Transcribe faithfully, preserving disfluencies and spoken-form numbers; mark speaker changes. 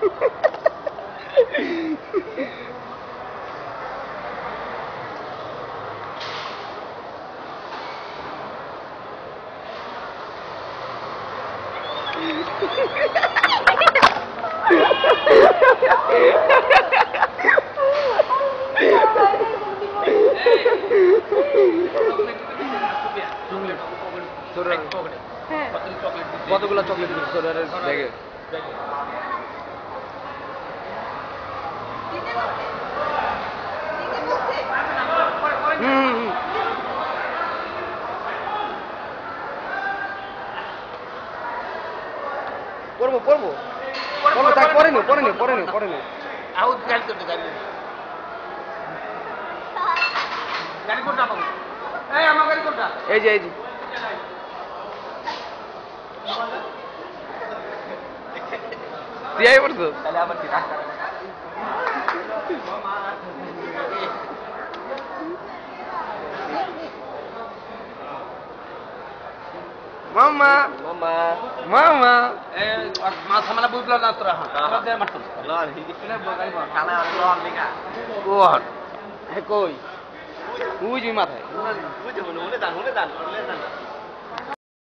Speaker 1: কতগুলো চকলেট ব্যাগে পড়বো পড়বো পড়বো তাই পরে নি পরে নি পরে নি পরে নি এই যে এই যে দিয়াই পড়তো তাহলে আবার কি ডাক্তার মামা মামা মামা এ মাথা মালা বুঝলা না তোরা হ্যাঁ দে মারতো লর হিগিনে বগাই বল কালা লর লিগা কোন হে কই বুঝি মাথায় বুঝি মনে মনে দান মনে দান মনে দান